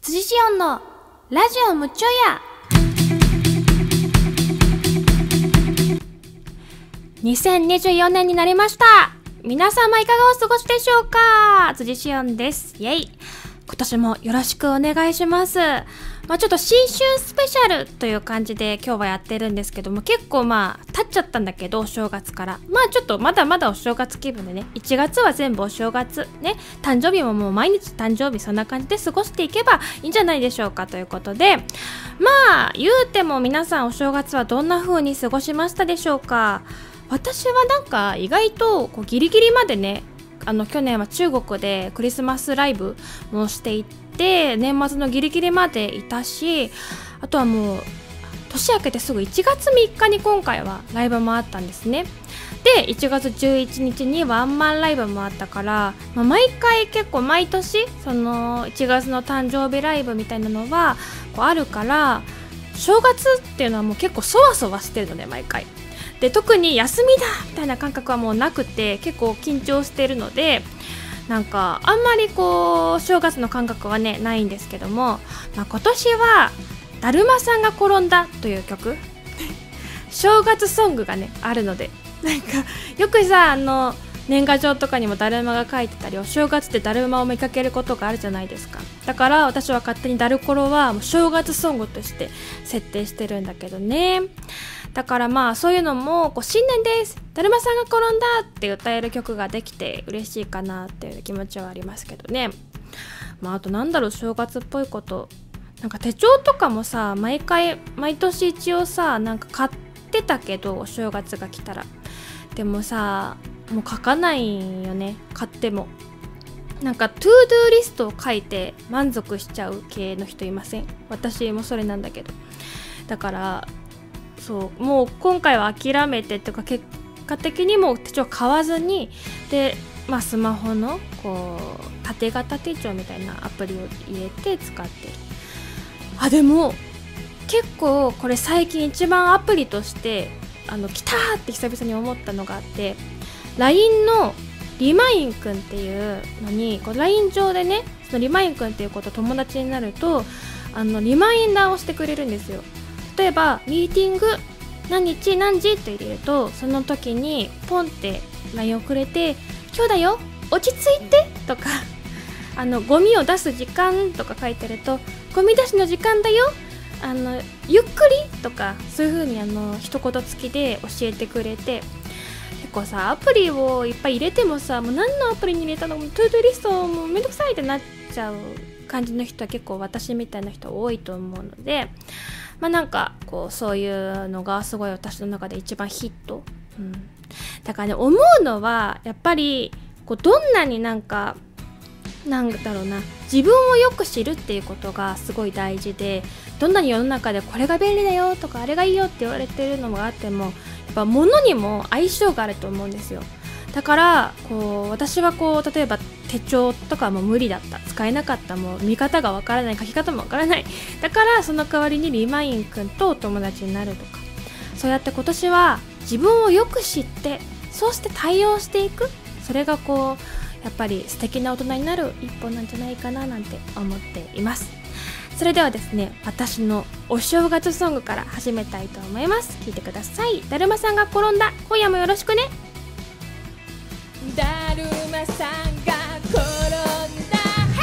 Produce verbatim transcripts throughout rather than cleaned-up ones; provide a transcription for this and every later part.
辻シオンのラジオむっちょや。にせんにじゅうよねんになりました。皆様いかがお過ごしでしょうか。辻シオンです。イェイ。今年もよろしくお願いします。まあちょっと新春スペシャルという感じで今日はやってるんですけども、結構まあ経っちゃったんだけど、お正月からまあちょっとまだまだお正月気分でね、いちがつは全部お正月ね、誕生日ももう毎日誕生日、そんな感じで過ごしていけばいいんじゃないでしょうかということで、まあ言うても皆さんお正月はどんな風に過ごしましたでしょうか。私はなんか意外とこうギリギリまでね、あの去年は中国でクリスマスライブもしていって年末のギリギリまでいたし、あとはもう年明けてすぐいちがつみっかに今回はライブもあったんですね。でいちがつじゅういちにちにワンマンライブもあったから、まあ、毎回結構毎年そのいちがつの誕生日ライブみたいなのはこうあるから、正月っていうのはもう結構そわそわしてるので毎回で、特に休みだみたいな感覚はもうなくて結構緊張しているので、なんかあんまりこう正月の感覚はねないんですけども、まあ、今年はだるまさんが転んだという曲正月ソングがねあるので、なんかよくさあの年賀状とかにもだるまが書いてたり、お正月ってだるまを見かけることがあるじゃないですか。だから私は勝手にだるころはもう正月ソングとして設定してるんだけどね。だからまあそういうのもこう新年です、だるまさんが転んだって歌える曲ができて嬉しいかなっていう気持ちはありますけどね。まああとなんだろう、正月っぽいこと、なんか手帳とかもさ毎回毎年一応さなんか買ってたけど、お正月が来たらでもさもう書かないよね。買ってもなんかトゥードゥーリストを書いて満足しちゃう系の人いません？私もそれなんだけど、だからそうもう今回は諦めてとか、結果的にもう手帳買わずにで、まあ、スマホのこう縦型手帳みたいなアプリを入れて使ってる。あでも結構これ最近一番アプリとしてあの来たーって久々に思ったのがあって、 ライン のリマインくんっていうのにこう ライン 上でね、そのリマインくんっていう子と友達になるとあのリマインダーをしてくれるんですよ。例えばミーティング何日何時と入れると、その時にポンって ライン をくれて、今日だよ落ち着いてとか、あのゴミを出す時間とか書いてると、ゴミ出しの時間だよ、あのゆっくりとか、そういう風にあの一言付きで教えてくれて、結構さアプリをいっぱい入れてもさ、もう何のアプリに入れたのもトゥードゥリストもうめんどくさいってなっちゃう感じの人は結構私みたいな人多いと思うので、まあなんかこうそういうのがすごい私の中で一番ヒット、うん、だからね思うのはやっぱりこうどんなになんかなんだろうな、自分をよく知るっていうことがすごい大事で、どんなに世の中でこれが便利だよとかあれがいいよって言われてるのがあっても、やっぱ物にも相性があると思うんですよ。だからこう私はこう例えば手帳とかも無理だった、使えなかった、もう見方がわからない、書き方もわからない、だからその代わりにリマインくんとお友達になるとか、そうやって今年は自分をよく知って、そうして対応していく、それがこうやっぱり素敵な大人になる一歩なんじゃないかななんて思っています。それではですね、私のお正月ソングから始めたいと思います。聴いてください。だるまさんが転んだ。今夜もよろしくね。 だるまさんが転んだ、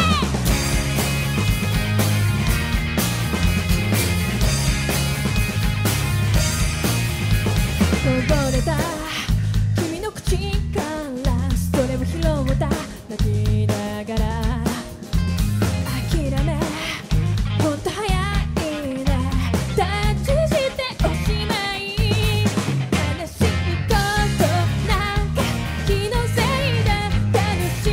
こぼれた君の口からそれを拾った泣きながら、諦めほんと早いね、タッチしておしまい、悲しいことなんか気のせいで楽し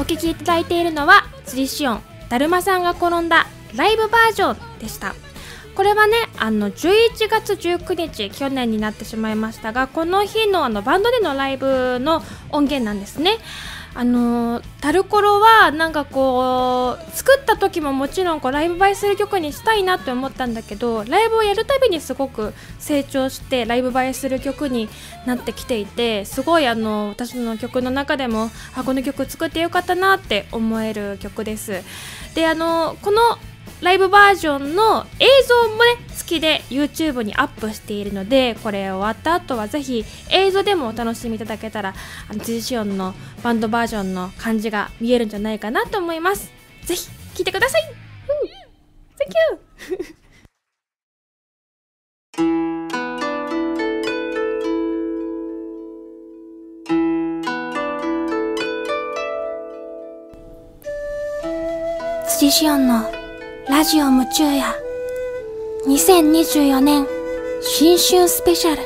お聴きいただいているのは辻シオンだるまさんが転んだライブバージョンでした。これはね、あのじゅういちがつじゅうくにち、去年になってしまいましたが、この日のあのバンドでのライブの音源なんですね。あのタルコロはなんかこう作った時ももちろんこうライブ映えする曲にしたいなと思ったんだけど、ライブをやるたびにすごく成長してライブ映えする曲になってきていて、すごいあの私の曲の中でもあこの曲作ってよかったなって思える曲です。で、あのこのライブバージョンの映像もね好きで YouTube にアップしているので、これ終わった後はぜひ映像でもお楽しみいただけたら、あの辻シオンのバンドバージョンの感じが見えるんじゃないかなと思います。ぜひ聴いてください。うん、Thank you 辻シオンのラジオ夢中やにせんにじゅうよねん新春スペシャル。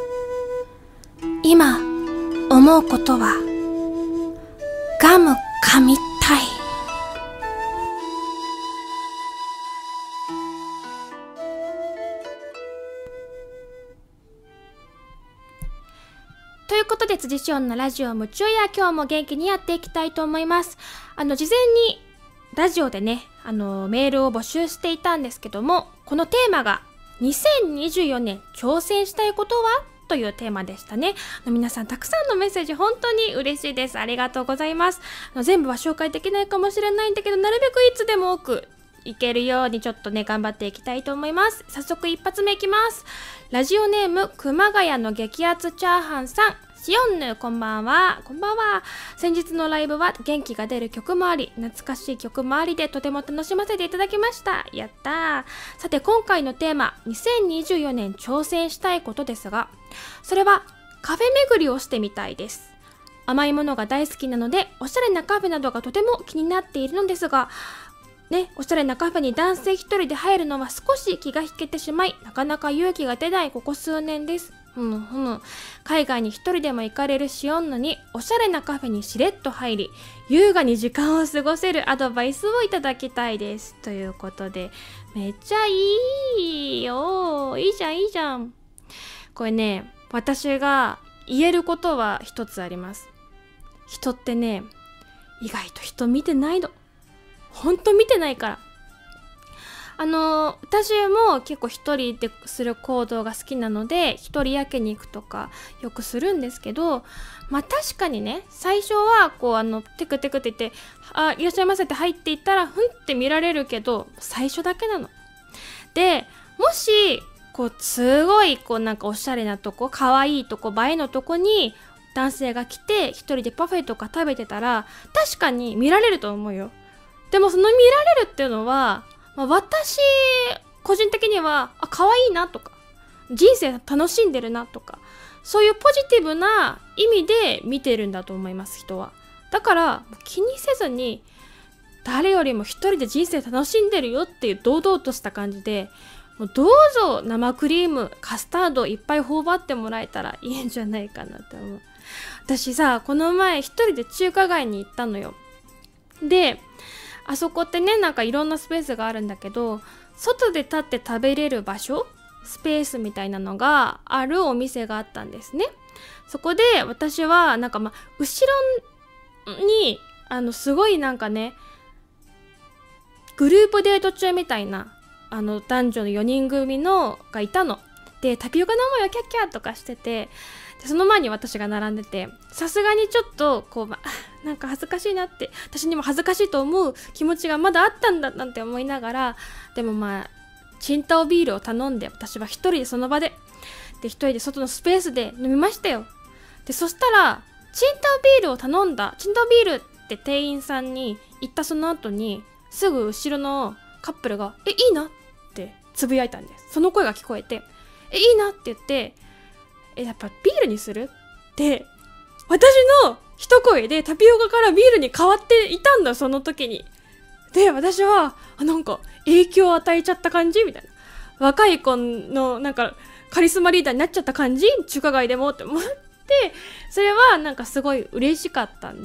今思うことはガム噛みたい。ということで、辻シオンのラジオ夢中や今日も元気にやっていきたいと思います。あの事前にラジオでね、あのメールを募集していたんですけども、このテーマがにせんにじゅうよねん挑戦したいことはというテーマでしたね。あの皆さんたくさんのメッセージ本当に嬉しいです。ありがとうございます。あの全部は紹介できないかもしれないんだけど、なるべくいつでも多くいけるようにちょっとね頑張っていきたいと思います。早速一発目いきます。ラジオネーム熊谷の激アツチャーハンさん、シオンヌこんばんは。こんばんは。先日のライブは元気が出る曲もあり、懐かしい曲もありでとても楽しませていただきました。やったー。さて今回のテーマ、にせんにじゅうよねん挑戦したいことですが、それはカフェ巡りをしてみたいです。甘いものが大好きなので、おしゃれなカフェなどがとても気になっているのですが、ね、おしゃれなカフェに男性一人で入るのは少し気が引けてしまい、なかなか勇気が出ないここ数年です。ふむふむ。海外に一人でも行かれるシオンヌにおしゃれなカフェにしれっと入り、優雅に時間を過ごせるアドバイスをいただきたいです。ということで、めっちゃいいよ。いいじゃんいいじゃん。これね、私が言えることは一つあります。人ってね、意外と人見てないの。ほんと見てないから。あの私も結構一人でする行動が好きなので、一人焼けに行くとかよくするんですけど、まあ確かにね、最初はこうあのテクテクって言って「あ、いらっしゃいませ」って入っていったらふんって見られるけど、最初だけなの。でもしこうすごいこうなんかおしゃれなとこ、可愛いとこ、映えのとこに男性が来て一人でパフェとか食べてたら、確かに見られると思うよ。でもその見られるっていうのは、まあ、私個人的にはあ可愛いなとか、人生楽しんでるなとか、そういうポジティブな意味で見てるんだと思います、人は。だから気にせずに、誰よりも一人で人生楽しんでるよっていう堂々とした感じで、もうどうぞ生クリームカスタードいっぱい頬張ってもらえたらいいんじゃないかなって思う。私さ、この前一人で中華街に行ったのよ。であそこってね、なんかいろんなスペースがあるんだけど、外で立って食べれる場所、スペースみたいなのがあるお店があったんですね。そこで私はなんかまあ後ろにあのすごいなんかね、グループデート中みたいなあの男女のよにん組のがいたの。でタピオカ飲もうよキャッキャとかしてて、でその前に私が並んでて、さすがにちょっとこう、ま、なんか恥ずかしいなって、私にも恥ずかしいと思う気持ちがまだあったんだなんて思いながら、でもまあチンタオビールを頼んで、私は一人でその場でで一人で外のスペースで飲みましたよ。でそしたらチンタオビールを頼んだ、チンタオビールって店員さんに言ったその後に、すぐ後ろのカップルがえいいなってつぶやいたんです。その声が聞こえて、えいいなって言って、えやっぱビールにするって私の一声でタピオカからビールに変わっていたんだ、その時に。で私はあなんか影響を与えちゃった感じみたいな、若い子のなんかカリスマリーダーになっちゃった感じ、中華街でもって思って、それはなんかすごい嬉しかったんで、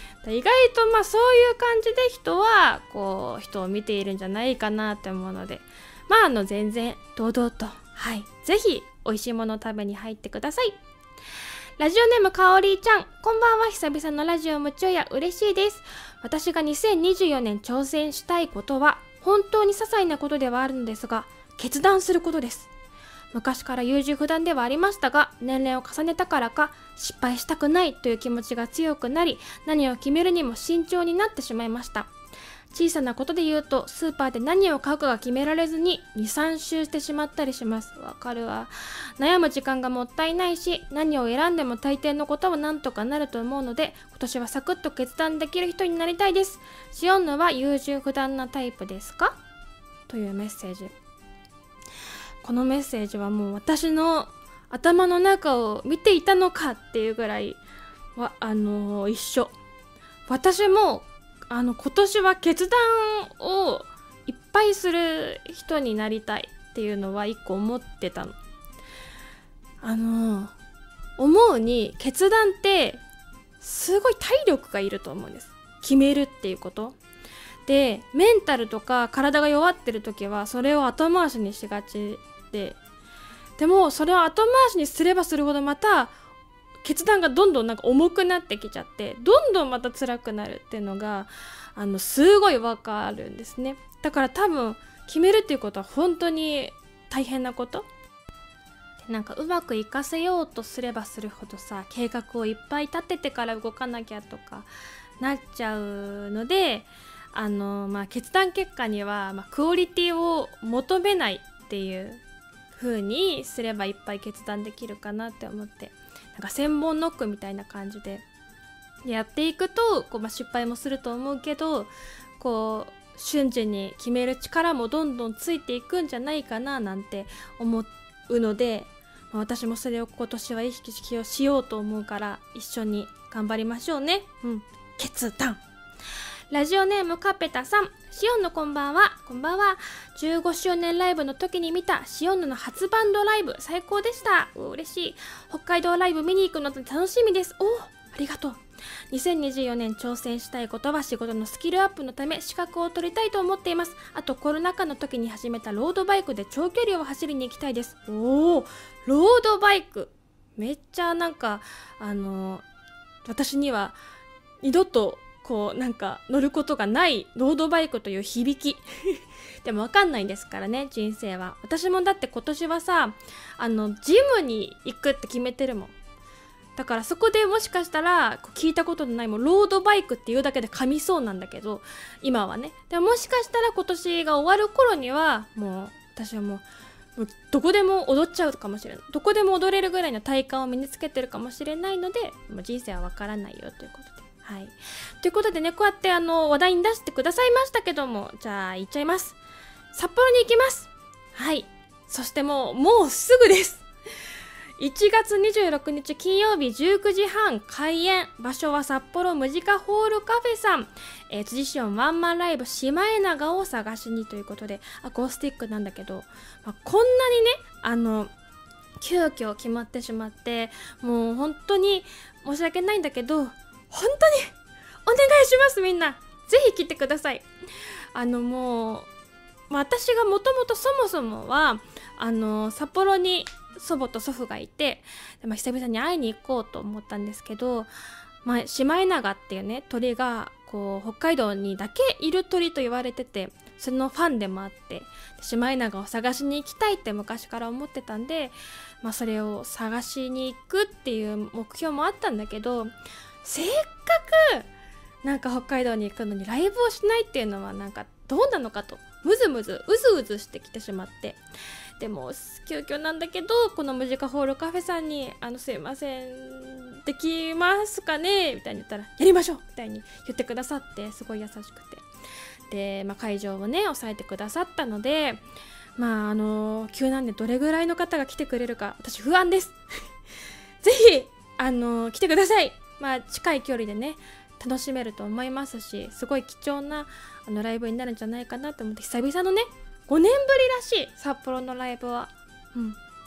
意外とまあそういう感じで人はこう人を見ているんじゃないかなって思うので、まああの全然堂々と、はい、ぜひ美味しいものを食べに入ってください。ラジオネームかおりーちゃん、こんばんは。久々のラジオ夢中や嬉しいです。私がにせんにじゅうよねん挑戦したいことは本当に些細なことではあるのですが、決断することです。昔から優柔不断ではありましたが、年齢を重ねたからか失敗したくないという気持ちが強くなり、何を決めるにも慎重になってしまいました。小さなことで言うと、スーパーで何を買うかが決められずにに、さん周してしまったりします。わかるわ。悩む時間がもったいないし、何を選んでも大抵のことはなんとかなると思うので、今年はサクッと決断できる人になりたいです。シオンヌは優柔不断なタイプですか？というメッセージ。このメッセージはもう私の頭の中を見ていたのかっていうぐらいはあのー、一緒。私もあの今年は決断をいっぱいする人になりたいっていうのは一個思ってたの。あのー、思うに決断ってすごい体力がいると思うんです。決めるっていうことで、メンタルとか体が弱ってる時はそれを後回しにしがちで、でもそれを後回しにすればするほどまた決断がどんどんなんか重くなってきちゃって、どんどんまた辛くなるっていうのがあのすごいわかるんですね。だから多分決めるっていうことは本当に大変なこと。なんかうまくいかせようとすればするほどさ、計画をいっぱい立ててから動かなきゃとかなっちゃうので、あのまあ決断結果には、まあ、クオリティを求めないっていう風にすればいっぱい決断できるかなって思って、なんか千本ノックみたいな感じでやっていくとこう、まあ、失敗もすると思うけど、こう瞬時に決める力もどんどんついていくんじゃないかななんて思うので、まあ、私もそれを今年は意識をしようと思うから一緒に頑張りましょうね。うん、決断。ラジオネームカペタさん、シオンのこんばんは。こんばんは。じゅうごしゅうねんライブの時に見たシオンヌの初バンドライブ、最高でした。嬉しい。北海道ライブ見に行くの楽しみです。お、ありがとう。にせんにじゅうよねん挑戦したいことは仕事のスキルアップのため資格を取りたいと思っています。あとコロナ禍の時に始めたロードバイクで長距離を走りに行きたいです。おー、ロードバイク。めっちゃなんかあの私には二度とこうなんか乗ることがないロードバイクという響きでも分かんないんですからね、人生は。私もだって今年はさ、あのジムに行くって決めてるもん。だからそこでもしかしたら聞いたことのないもんロードバイクっていうだけで噛みそうなんだけど、今はね。でももしかしたら今年が終わる頃にはもう私はもうもうどこでも踊っちゃうかもしれない。どこでも踊れるぐらいの体幹を身につけてるかもしれないので、もう人生は分からないよということで。はい。ということでね、こうやってあの話題に出してくださいましたけども、じゃあ行っちゃいます。札幌に行きます。はい。そしてもう、もうすぐです。いちがつにじゅうろくにち金曜日じゅうくじはん開演。場所は札幌ムジカホールカフェさん。えー、辻シオンワンマンライブシマエナガを探しにということで、アコースティックなんだけど、まあ、こんなにね、あの、急遽決まってしまって、もう本当に申し訳ないんだけど、本当にお願いします。みんなぜひ来てください。あのもう、まあ、私がもともとそもそもはあの札幌に祖母と祖父がいて、で、まあ、久々に会いに行こうと思ったんですけど、まあ、シマエナガっていうね鳥がこう北海道にだけいる鳥と言われてて、そのファンでもあって、シマエナガを探しに行きたいって昔から思ってたんで、まあ、それを探しに行くっていう目標もあったんだけど、せっかくなんか北海道に行くのにライブをしないっていうのはなんかどうなのかと、ムズムズうずうずしてきてしまって、でも急遽なんだけどこのムジカホールカフェさんにあのすいませんできますかねみたいに言ったら、やりましょうみたいに言ってくださって、すごい優しくて、で、まあ、会場をね抑えてくださったので、まああの急なんでどれぐらいの方が来てくれるか私不安ですぜひあの来てください。まあ近い距離でね楽しめると思いますし、すごい貴重なあのライブになるんじゃないかなと思って、久々のねごねんぶりらしい札幌のライブは、うん、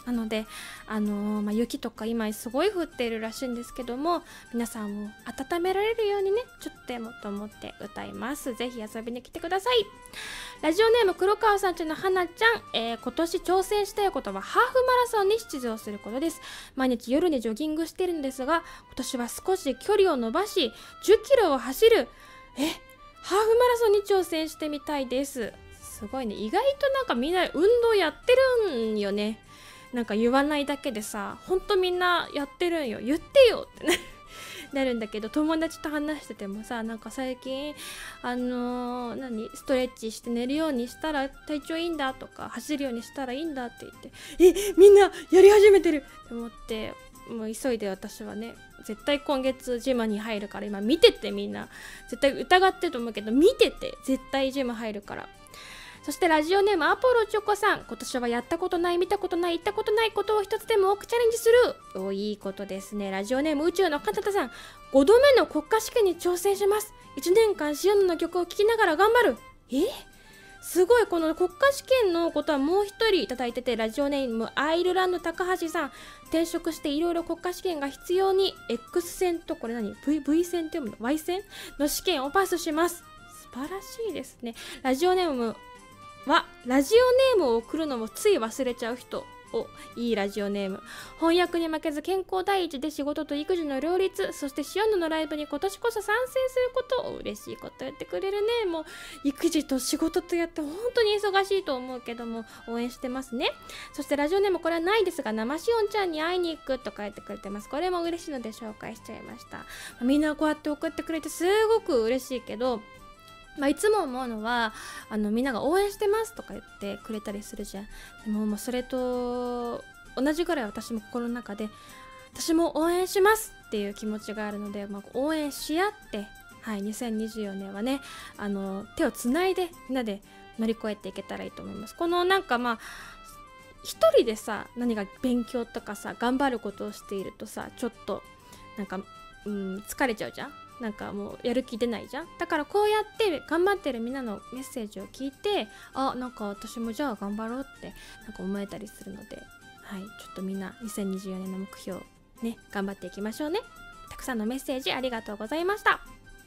なので、あのーまあ、雪とか今すごい降っているらしいんですけども、皆さんを温められるようにね、ちょっとでもと思って歌います。ぜひ遊びに来てください。ラジオネーム黒川さんちの花ちゃん、えー、今年挑戦したいことはハーフマラソンに出場することです。毎日夜にジョギングしているんですが、今年は少し距離を伸ばしじゅっキロを走るえハーフマラソンに挑戦してみたいです。すごいね、意外となんかみんな運動やってるんよね。なんか言わないだけでさ、ほんとみんなやってるんよ、言ってよってねなるんだけど、友達と話しててもさ、なんか最近あのー、何ストレッチして寝るようにしたら体調いいんだとか、走るようにしたらいいんだって言って、えみんなやり始めてると思って、もう急いで私はね、絶対今月ジムに入るから今見てて、みんな絶対疑ってると思うけど見てて、絶対ジム入るから。そしてラジオネームアポロチョコさん、今年はやったことない、見たことない、行ったことないことを一つでも多くチャレンジする。お、いいことですね。ラジオネーム宇宙のかたたさん、ごどめの国家試験に挑戦します。いちねんかんシアノの曲を聴きながら頑張る。えすごい。この国家試験のことはもう一人いただいてて、ラジオネームアイルランド高橋さん、転職していろいろ国家試験が必要に X 線と、これ何 V, V 線って読むの Y 線の試験をパスします。素晴らしいですね。ラジオネームはラジオネームを送るのもつい忘れちゃう人。お、いいラジオネーム。翻訳に負けず健康第一で仕事と育児の両立、そしてシオンヌのライブに今年こそ参戦すること。嬉しいこと言ってくれるね。もう育児と仕事とやって本当に忙しいと思うけども応援してますね。そしてラジオネーム、これはないですが、生しおんちゃんに会いに行くと書いてくれてます。これも嬉しいので紹介しちゃいました。みんなこうやって送ってくれてすごく嬉しいけど、まあ、いつも思うのは、あのみんなが応援してますとか言ってくれたりするじゃん。でも、もうそれと同じぐらい私も心の中で私も応援しますっていう気持ちがあるので、まあ、応援し合って、はい、にせんにじゅうよねんはね、あの手をつないでみんなで乗り越えていけたらいいと思います。このなんかまあ一人でさ、何か勉強とかさ頑張ることをしているとさ、ちょっとなんか、うん、疲れちゃうじゃん。なんかもうやる気出ないじゃん。だからこうやって頑張ってるみんなのメッセージを聞いて、あ、なんか私もじゃあ頑張ろうってなんか思えたりするので、はい、ちょっとみんなにせんにじゅうよねんの目標ね、頑張っていきましょうね。たくさんのメッセージありがとうございました。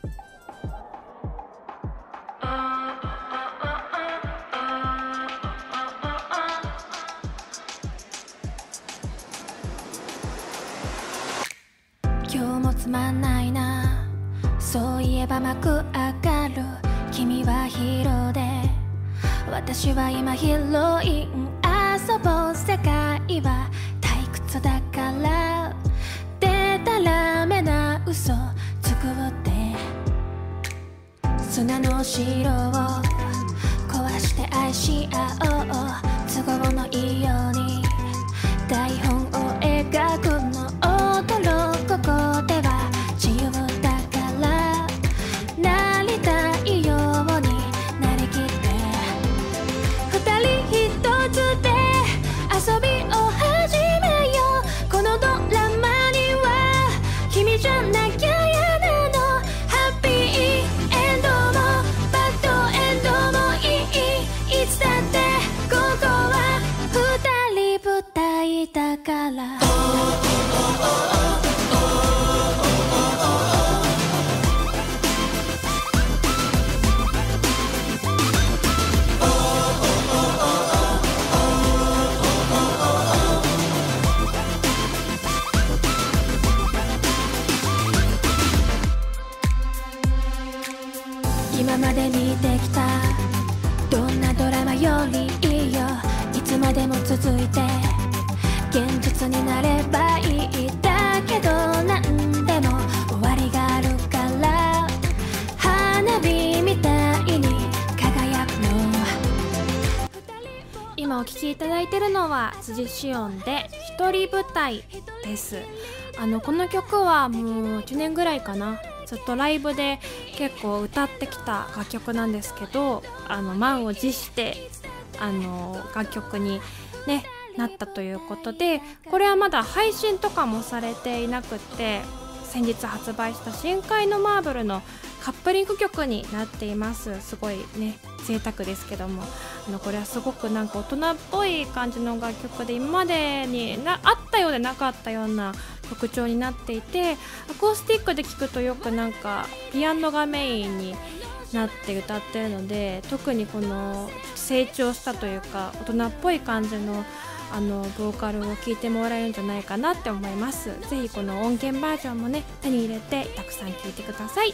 今日もつまんないな、そういえば幕上がる。君はヒーローで私は今ヒロイン。遊ぼう、世界は退屈だからでたらめな嘘作って砂の城を壊して愛し合おう。都合のいいように台本を描くの。驚ここでは自由だからなりたいようになりきって、二人一つで遊びを始めよう。このドラマには君じゃなきゃ嫌なの。ハッピーエンドもバッドエンドもいい。いつだってここは二人舞台だから。今まで見てきたどんなドラマよりいいよ。いつまでも続いて現実になればいい。だけどなんでも終わりがあるから花火みたいに輝くの。今お聴きいただいているのは辻シオンで一人舞台です。あのこの曲はもういちねんぐらいかな、ずっとライブで結構歌ってきた楽曲なんですけど、あの満を持してあの楽曲に、ね、なったということで、これはまだ配信とかもされていなくって、先日発売した深海のマーブルのカップリング曲になっています。すごいね贅沢ですけども、 あのこれはすごくなんか大人っぽい感じの楽曲で、今までになあったようでなかったような曲調になっていて、アコースティックで聴くとよくなんかピアノがメインになって歌ってるので、特にこの成長したというか大人っぽい感じのあのボーカルを聴いてもらえるんじゃないかなって思います。ぜひこの音源バージョンもね手に入れてたくさん聴いてください。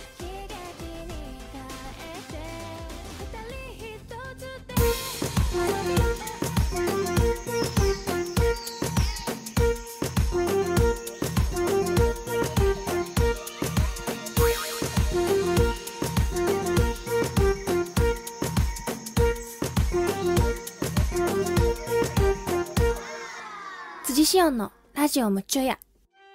辻シオンのラジオ夢中や。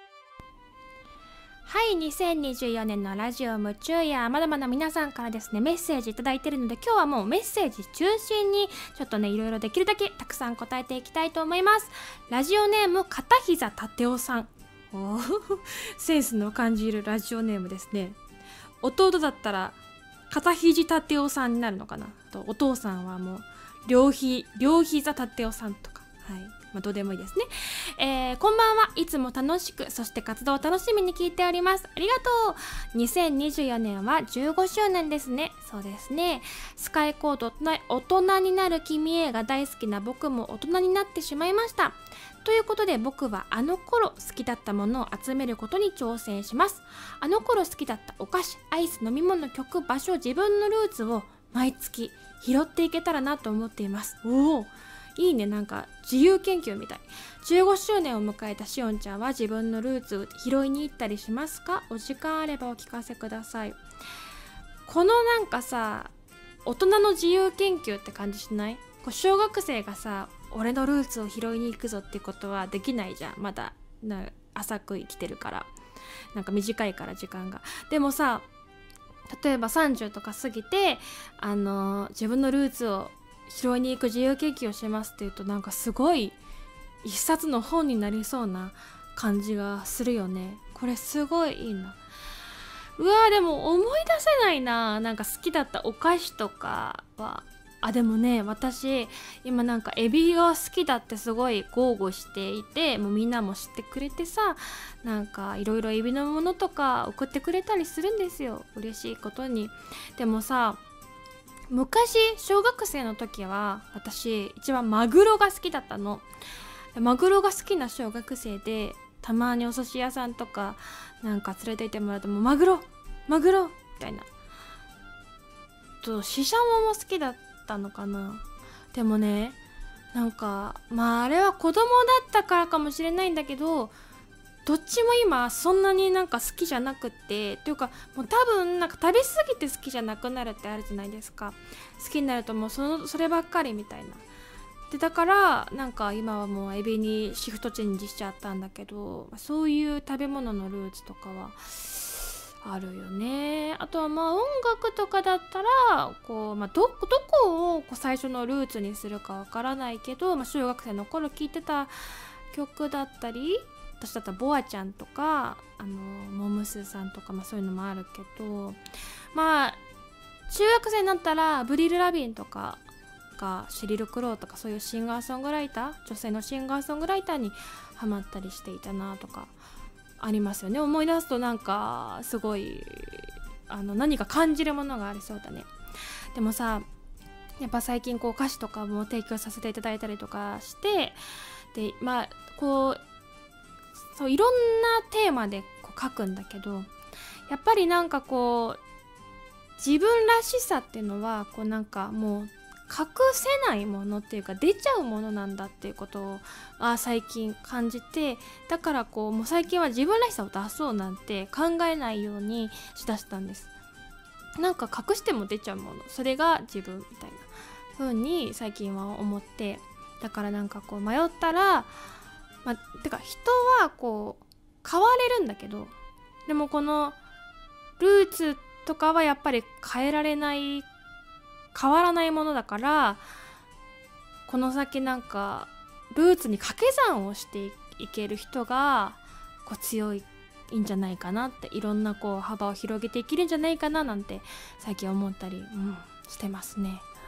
はい、にせんにじゅうよねんのラジオ夢中や、まだまだ皆さんからですねメッセージいただいてるので、今日はもうメッセージ中心にちょっとねいろいろできるだけたくさん答えていきたいと思います。ラジオネーム片膝立夫さん、おセンスの感じるラジオネームですね。弟だったら片肘立夫さんになるのかなと、お父さんはもう両ひ両膝立夫さんとか、はい、まあ、どうでもいいですね。えー、こんばんは。いつも楽しく、そして活動を楽しみに聞いております。ありがとう。にせんにじゅうよねんはじゅうごしゅうねんですね。そうですね。スカイコード大人になる君へが大好きな僕も大人になってしまいました。ということで僕はあの頃好きだったものを集めることに挑戦します。あの頃好きだったお菓子、アイス、飲み物、曲、場所、自分のルーツを毎月拾っていけたらなと思っています。おお、いいね。なんか自由研究みたい。じゅうごしゅうねんを迎えたしおんちゃんは自分のルーツを拾いに行ったりしますか？お時間あればお聞かせください。このなんかさ、大人の自由研究って感じしない？こう小学生がさ、俺のルーツを拾いに行くぞってことはできないじゃん。まだな浅く生きてるから、なんか短いから時間が。でもさ、例えばさんじゅうとか過ぎて、あのー、自分のルーツを拾いに行く自由研究をしますっていうと、なんかすごい一冊の本になりそうな感じがするよね。これすごいいいな。うわー、でも思い出せないな。なんか好きだったお菓子とかは、あ、でもね、私今なんかエビが好きだってすごい豪語していて、もうみんなも知ってくれてさ、なんかいろいろエビのものとか送ってくれたりするんですよ、嬉しいことに。でもさ、昔小学生の時は私一番マグロが好きだったの。マグロが好きな小学生で、たまにお寿司屋さんとかなんか連れて行ってもらうと、もうマグロマグロみたいな。とシシャモも好きだったのかな。でもね、なんかまああれは子供だったからかもしれないんだけど、どっちも今そんなになんか好きじゃなくって、というかもう多分なんか食べ過ぎて好きじゃなくなるってあるじゃないですか。好きになるともうそのそればっかりみたいな。でだからなんか今はもうエビにシフトチェンジしちゃったんだけど、そういう食べ物のルーツとかはあるよね。あとはまあ音楽とかだったらこう、まあ、ど, どこをこう最初のルーツにするかわからないけど、まあ、小学生の頃聴いてた曲だったり、私だったらボアちゃんとかあのモムスさんとか、まあ、そういうのもあるけど、まあ中学生になったらブリル・ラビンとかがシェリル・クローとか、そういうシンガーソングライター、女性のシンガーソングライターにハマったりしていたなとかありますよね。思い出すとなんかすごいあの何か感じるものがありそうだね。でもさ、やっぱ最近こう歌詞とかも提供させていただいたりとかして、でまあこうそういろんなテーマでこう書くんだけど、やっぱりなんかこう自分らしさっていうのはこうなんかもう隠せないものっていうか出ちゃうものなんだっていうことをあ最近感じて、だからこうもう最近は自分らしさを出そうなんて考えないようにしだしたんです。なんか隠しても出ちゃうもの、それが自分みたいな風に最近は思って、だからなんかこう迷ったら、まあ、てか人はこう変われるんだけど、でもこのルーツとかはやっぱり変えられない変わらないものだから、この先なんかルーツに掛け算をしていける人がこう強いんじゃないかなって、いろんなこう幅を広げていけるんじゃないかななんて最近思ったり、うん、してますね。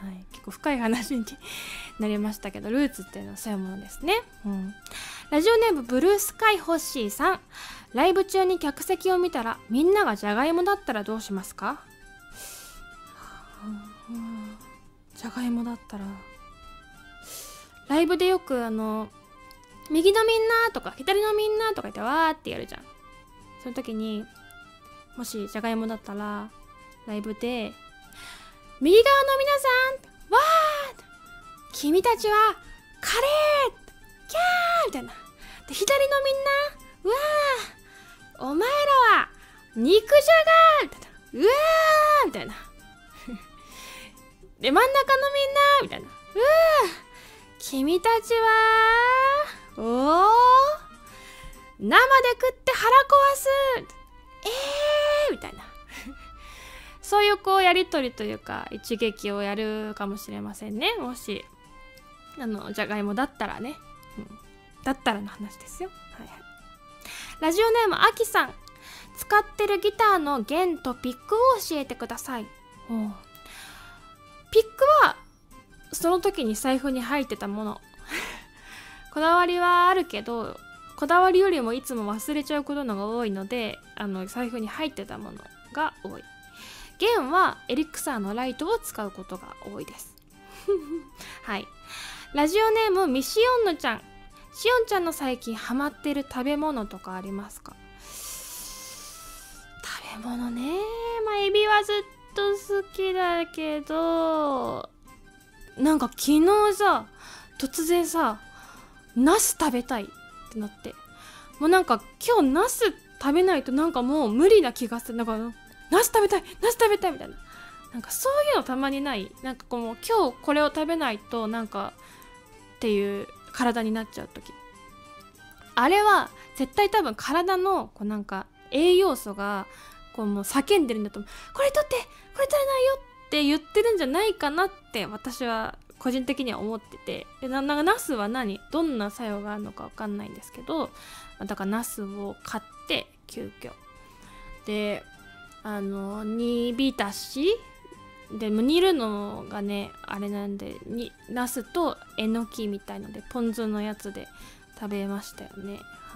はい、結構深い話になりましたけど、ルーツっていうのはそういうものですね。うん、ラジオネームブルースカイホッシーさん。ライブ中に客席を見たらみんながじゃがいもだったらどうしますか？うん、じゃがいもだったら、ライブでよくあの右のみんなとか左のみんなとか言ってわーってやるじゃん。その時にもしじゃがいもだったら、ライブで右側の皆さんわー、君たちはカレーキャーみたいな。で左のみんなうわー、お前らは肉じゃがーみたいな、うわーみたいなで真ん中のみんなみたいな、うわー、君たちはおー生で食って腹壊すえーみたいなそういうこうやりとりというか一撃をやるかもしれませんね。もしあのじゃがいもだったらね、うん、だったらの話ですよ。はいはい。ラジオネームあきさん。使ってるギターの弦とピックを教えてください。おう、ピックはその時に財布に入ってたものこだわりはあるけど、こだわりよりもいつも忘れちゃうことのが多いので、あの財布に入ってたものが多い。弦はエリクサーのライトを使うことが多いですはい。ラジオネームミシオンヌちゃん。しおんちゃんの最近ハマってる食べ物とかありますか？食べ物ね、まあエビはずっと好きだけど、なんか昨日さ突然さナス食べたいってなって、もうなんか今日ナス食べないとなんかもう無理な気がする。なんかナス食べたいナス食べたいみたいな、なんかそういうのたまにない？なんかこう今日これを食べないとなんかっていう体になっちゃう時、あれは絶対多分体のこうなんか栄養素がこうもう叫んでるんだと思う。これ取ってこれ取れないよって言ってるんじゃないかなって私は個人的には思ってて、でななんかナスは何どんな作用があるのか分かんないんですけど、だからナスを買って急遽であの煮浸しでも煮るのがねあれなんで、にナスとえのきみたいのでポン酢のやつで食べましたよね。はい。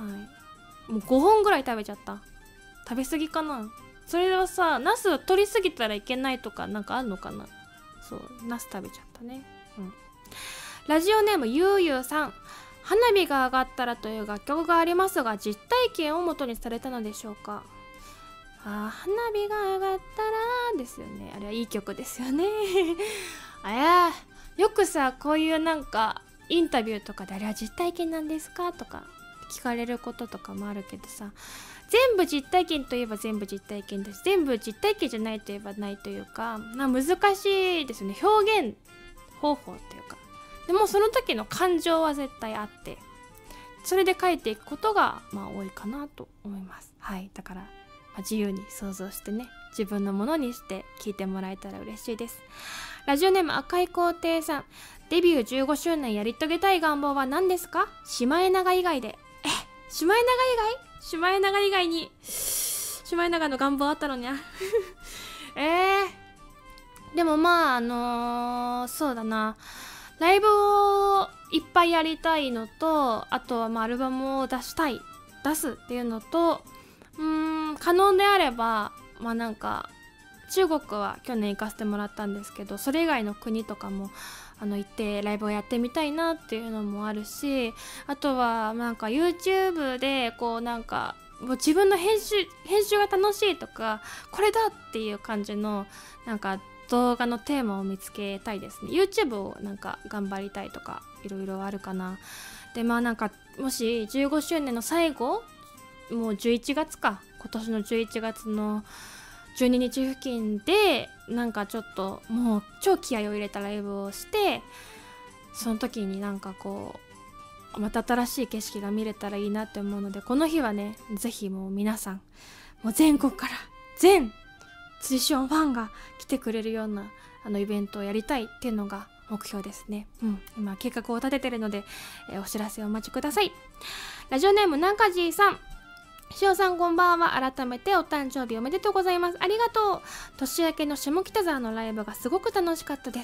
もうごほんぐらい食べちゃった。食べ過ぎかな。それはさ、ナス取りすぎたらいけないとかなんかあんのかな。そう、ナス食べちゃったね。うん。ラジオネームゆうゆうさん。花火が上がったらという楽曲がありますが、実体験を元にされたのでしょうか。あ、花火が上がったらですよね。あれはいい曲ですよねあやよくさこういうなんかインタビューとかであれは実体験なんですかとか聞かれることとかもあるけどさ、全部実体験といえば全部実体験です。全部実体験じゃないといえばないというか、な難しいですよね、表現方法っていうか。でもその時の感情は絶対あって、それで書いていくことがまあ多いかなと思います。はい。だから自由に想像してね、自分のものにして聞いてもらえたら嬉しいです。ラジオネーム赤い皇帝さん。デビューじゅうごしゅうねんやり遂げたい願望は何ですか？シマエナガ以外で。え、シマエナガ以外？シマエナガ以外にシマエナガの願望あったのにゃえー、でもまああのー、そうだな、ライブをいっぱいやりたいのと、あとはまあアルバムを出したい出すっていうのと、うーん可能であればまあなんか中国は去年行かせてもらったんですけど、それ以外の国とかもあの行ってライブをやってみたいなっていうのもあるし、あとはなんか YouTube でこうなんかもう自分の編集編集が楽しいとかこれだっていう感じのなんか動画のテーマを見つけたいですね。 YouTube をなんか頑張りたいとかいろいろあるかな。でまあなんかもしじゅうごしゅうねんの最後、もうじゅういちがつか、今年のじゅういちがつのじゅうににち付近でなんかちょっともう超気合を入れたライブをして、その時になんかこうまた新しい景色が見れたらいいなって思うので、この日はねぜひもう皆さんもう全国から全辻シオンファンが来てくれるようなあのイベントをやりたいっていうのが目標ですね。うん、今計画を立ててるので、えー、お知らせをお待ちください。ラジオネームなんかじーさん。しおさんこんばんは。改めてお誕生日おめでとうございます。ありがとう。年明けの下北沢のライブがすごく楽しかったです。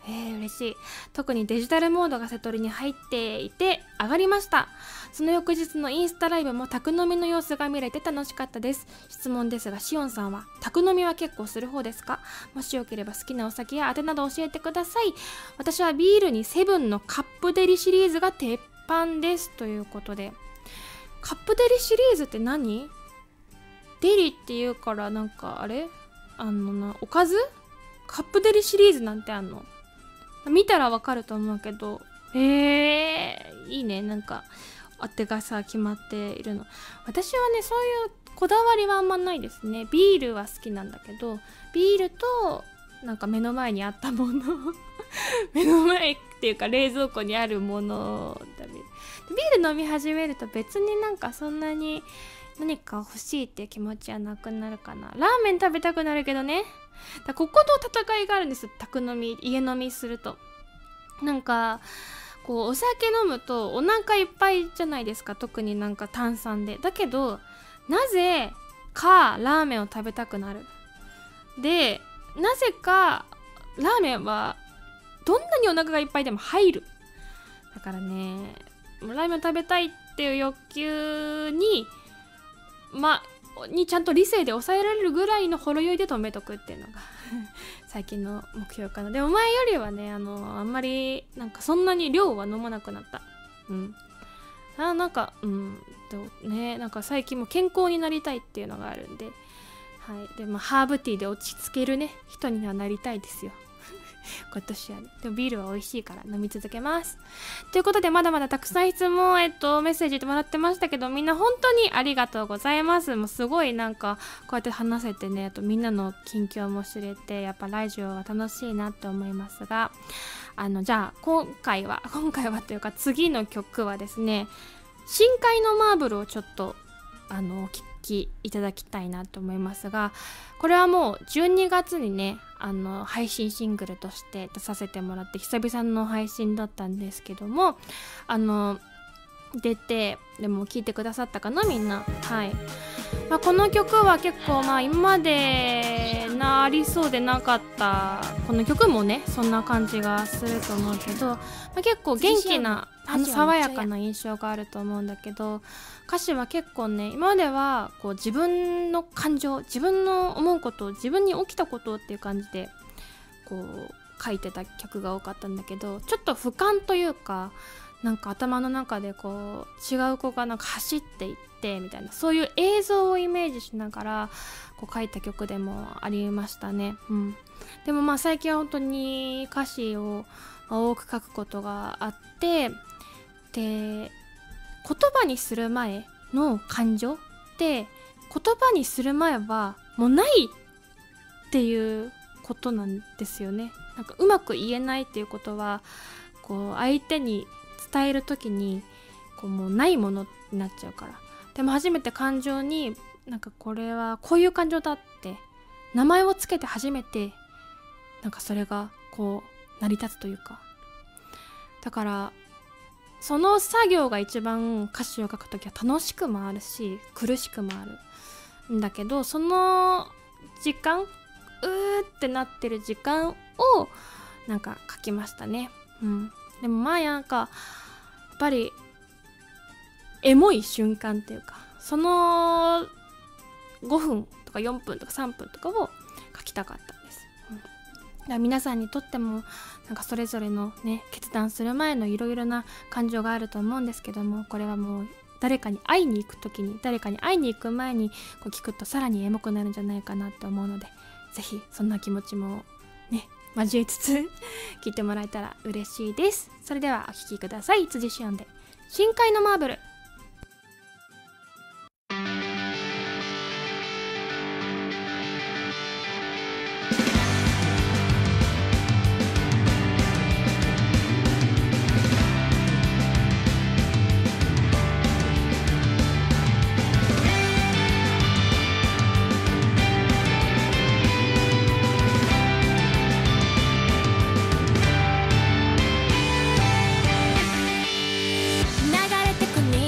えー、嬉しい。特にデジタルモードがセトリに入っていて上がりました。その翌日のインスタライブも宅飲みの様子が見れて楽しかったです。質問ですが、しおんさんは宅飲みは結構する方ですか？もしよければ好きなお酒やあてなど教えてください。私はビールにセブンのカップデリシリーズが鉄板ですということで、カップデリシリーズって何？デリっていうからなんかあれあのな、おかず？カップデリシリーズなんてあんの？見たらわかると思うけど、えー、いいね。なんか当てがさ決まっているの。私はね、そういうこだわりはあんまないですね。ビールは好きなんだけど、ビールとなんか目の前にあったもの目の前っていうか冷蔵庫にあるものを食べる。ビール飲み始めると別になんかそんなに何か欲しいっていう気持ちはなくなるかな。ラーメン食べたくなるけどね。だここと戦いがあるんです。宅飲み、家飲みするとなんかこうお酒飲むとお腹いっぱいじゃないですか。特になんか炭酸で。だけどなぜかラーメンを食べたくなる。でなぜかラーメンはどんなにお腹がいっぱいでも入る。だからね、ラーメンを食べたいっていう欲求にまにちゃんと理性で抑えられるぐらいのほろ酔いで止めとくっていうのが最近の目標かな。でも前よりはね、あのあんまりなんかそんなに量は飲まなくなった。うんあなんかうんとね、なんか最近も健康になりたいっていうのがあるんで、はいでまあハーブティーで落ち着けるね人にはなりたいですよ今年はね。でもビールは美味しいから飲み続けます。ということで、まだまだたくさん質問、えっと、メッセージもらってましたけど、みんな本当にありがとうございます。もうすごいなんかこうやって話せてね、あとみんなの近況も知れて、やっぱラジオは楽しいなって思いますが、あのじゃあ今回は今回はというか次の曲はですね、深海のマーブルをちょっとあのお聴きいただきたいなと思いますが、これはもうじゅうにがつにねあの配信シングルとして出させてもらって久々の配信だったんですけども、あの出てでも聴いてくださったかなみんな。はい、まあ、この曲は結構まあ今までなありそうでなかったこの曲もねそんな感じがすると思うけど、まあ、結構元気なあの爽やかな印象があると思うんだけど、歌詞は結構ね今まではこう自分の感情、自分の思うことを自分に起きたことっていう感じでこう書いてた曲が多かったんだけど、ちょっと俯瞰というかなんか頭の中でこう違う子がなんか走っていってみたいな、そういう映像をイメージしながらこう書いた曲でもありましたね。うん、でもまあ最近は本当に歌詞を多く書くことがあって、で言葉にする前の感情って言葉にする前はもうないっていうことなんですよね。なんかうまく言えないっていうことはこう相手に伝えるときにこうもうないものになっちゃうから。でも初めて感情になんかこれはこういう感情だって名前をつけて初めてなんかそれがこう成り立つというか、だからその作業が一番歌詞を書くときは楽しくもあるし苦しくもあるんだけど、その時間うーってなってる時間をなんか書きましたね。うん、でもまあなんかやっぱりエモい瞬間っていうか、そのごふんとかよんぷんとかさんぷんとかを書きたかったんです。うん、だから皆さんにとってもなんかそれぞれのね決断する前のいろいろな感情があると思うんですけども、これはもう誰かに会いに行くときに誰かに会いに行く前にこう聞くとさらにエモくなるんじゃないかなと思うので、ぜひそんな気持ちもね交えつつ聞いてもらえたら嬉しいです。それではお聴きください。辻紫音で深海のマーブル。流れてくに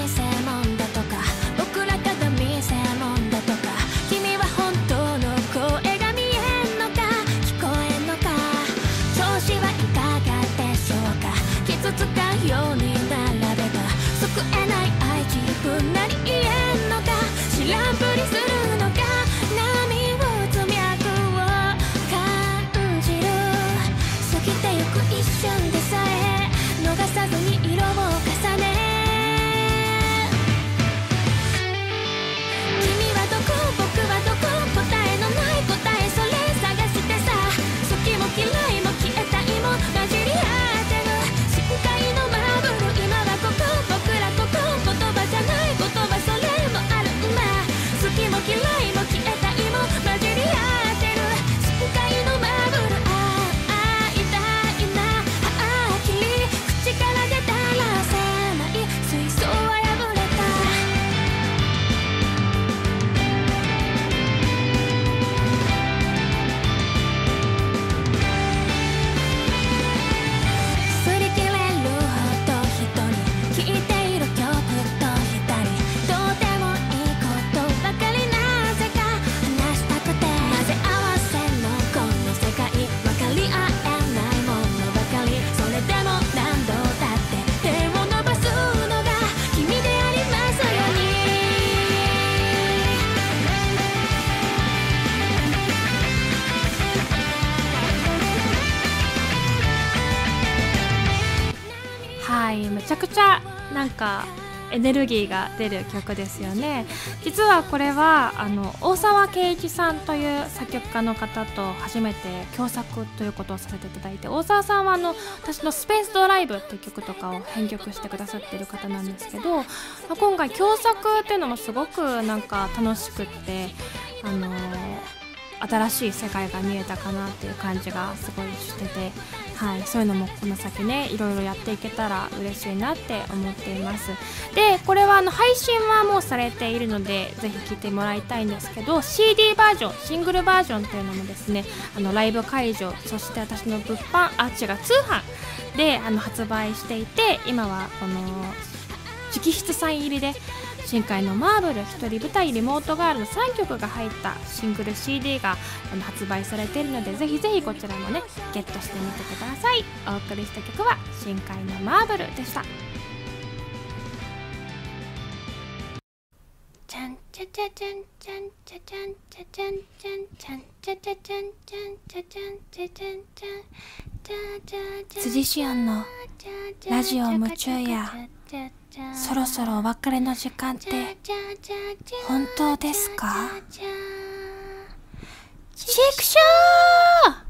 ゃくちゃなんかエネルギーが出る曲ですよね。実はこれはあの大沢啓一さんという作曲家の方と初めて共作ということをさせていただいて、大沢さんはあの私のスペースドライブっていう曲とかを編曲してくださっている方なんですけど、まあ、今回共作っていうのもすごくなんか楽しくって、あのー新しい世界が見えたかなっていう感じがすごいしてて、はい、そういうのもこの先ねいろいろやっていけたら嬉しいなって思っています。でこれはあの配信はもうされているのでぜひ聴いてもらいたいんですけど、 シーディー バージョン、シングルバージョンっていうのもですね、あのライブ会場、そして私の物販、あ違う通販であの発売していて、今はこの直筆サイン入りで新海のマーブル、一人舞台、リモートガールのさんきょくが入ったシングル シーディー があの発売されているので、ぜひぜひこちらもねゲットしてみてください。お送りした曲は新海のマーブルでした。チャンチャチャチャンチャンチャチャンチャチャンチャンチャンチャチャチャンチャンチャチャンチャチャンチャン辻シオンのラジオ夢中や、そろそろお別れの時間って本当ですか？チクショー！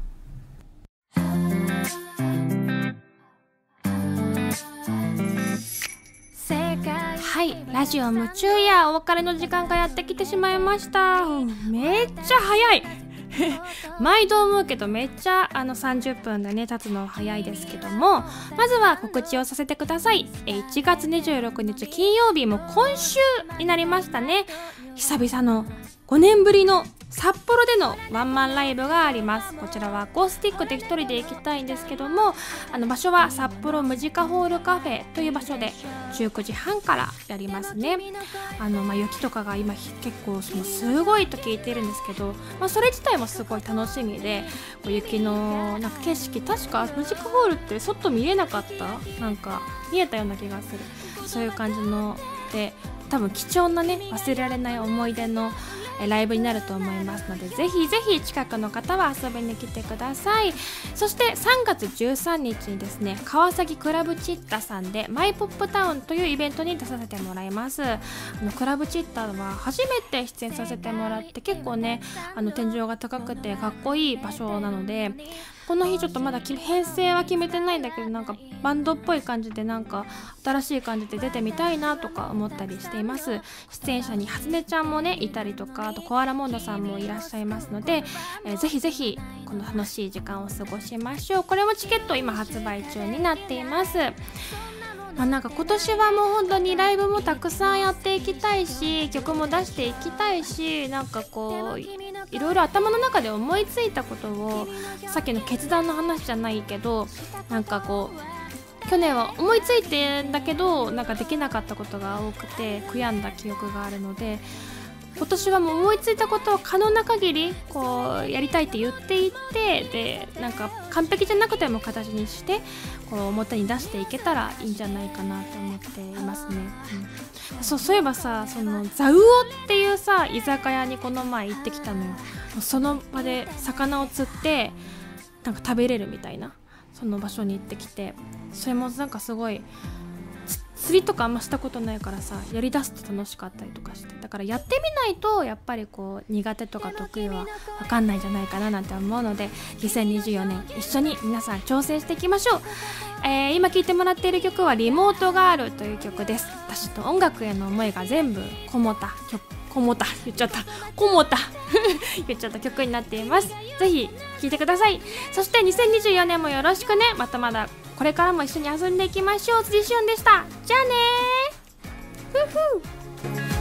はい、ラジオ夢中やお別れの時間がやってきてしまいました。めっちゃ早い毎度思うけどめっちゃあのさんじゅっぷんでね経つの早いですけども、まずは告知をさせてください。いちがつにじゅうろくにち金曜日も今週になりましたね。久々のごねんぶりの札幌でのワンマンライブがあります。こちらはアコースティックで一人で行きたいんですけども、あの場所は札幌ムジカホールカフェという場所でじゅうくじはんからやりますね。あの、まあ、雪とかが今結構そのすごいと聞いてるんですけど、まあ、それ自体もすごい楽しみで、こう雪のなんか景色、確かムジカホールって外見えなかった？なんか見えたような気がする。そういう感じので、多分貴重なね忘れられない思い出のライブになると思いますので、ぜひぜひ近くの方は遊びに来てください。そしてさんがつじゅうさんにちにですね、川崎クラブチッタさんでマイポップタウンというイベントに出させてもらいます。あのクラブチッタは初めて出演させてもらって、結構ねあの天井が高くてかっこいい場所なので、この日ちょっとまだ編成は決めてないんだけど、なんかバンドっぽい感じでなんか新しい感じで出てみたいなとか思ったりしています。出演者に初音ちゃんもねいたりとか、あとコアラモンドさんもいらっしゃいますので、えー、ぜひぜひこの楽しい時間を過ごしましょう。これもチケット今発売中になっています。まあ、なんか今年はもう本当にライブもたくさんやっていきたいし、曲も出していきたいし、なんかこういろいろ頭の中で思いついたことを、さっきの決断の話じゃないけど、なんかこう去年は思いついてんだけどなんかできなかったことが多くて悔やんだ記憶があるので、今年はもう思いついたことを可能な限りこうやりたいって言っていって、でなんか完璧じゃなくても形にしてこう表に出していけたらいいんじゃないかなと思っていますね、うん、そう、そういえばさ、そのザウオっていうさ居酒屋にこの前行ってきたのよ。その場で魚を釣ってなんか食べれるみたいな、その場所に行ってきて、それもなんかすごい釣りとかあんましたことないからさ、やりだすと楽しかったりとかして、だからやってみないとやっぱりこう苦手とか得意は分かんないんじゃないかななんて思うので、にせんにじゅうよねん一緒に皆さん挑戦していきましょう。えー、今聴いてもらっている曲はリモートガールという曲です。私と音楽への思いが全部こもった曲、こもった言っちゃったこもった言っちゃった曲になっています。ぜひ聴いてください。そしてにせんにじゅうよねんもよろしくね。またまだこれからも一緒に遊んでいきましょう。辻しおんでした。じゃあねー。ふふ